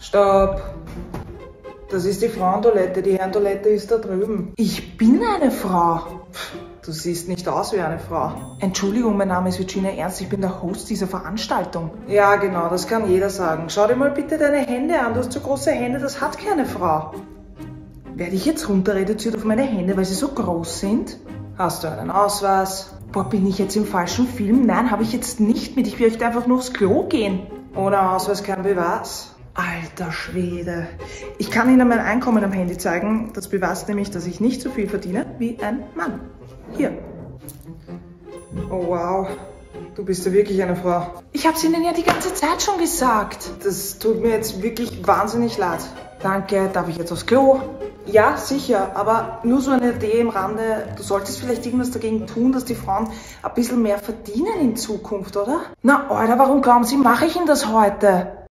Stopp. Das ist die Frauentoilette, die Herrentoilette ist da drüben. Ich bin eine Frau. Du siehst nicht aus wie eine Frau. Entschuldigung, mein Name ist Virginia Ernst, ich bin der Host dieser Veranstaltung. Ja, genau, das kann jeder sagen. Schau dir mal bitte deine Hände an, du hast so große Hände, das hat keine Frau. Werde ich jetzt runter reduziert auf meine Hände, weil sie so groß sind? Hast du einen Ausweis? Boah, bin ich jetzt im falschen Film? Nein, habe ich jetzt nicht mit. Ich möchte einfach nur aufs Klo gehen. Ohne Ausweis kein Beweis. Alter Schwede. Ich kann Ihnen mein Einkommen am Handy zeigen. Das beweist nämlich, dass ich nicht so viel verdiene wie ein Mann. Hier. Oh wow. Du bist ja wirklich eine Frau. Ich habe es Ihnen ja die ganze Zeit schon gesagt. Das tut mir jetzt wirklich wahnsinnig leid. Danke, darf ich jetzt aufs Klo? Ja, sicher, aber nur so eine Idee im Rande. Du solltest vielleicht irgendwas dagegen tun, dass die Frauen ein bisschen mehr verdienen in Zukunft, oder? Na, Alter, warum glauben Sie, mache ich Ihnen das heute?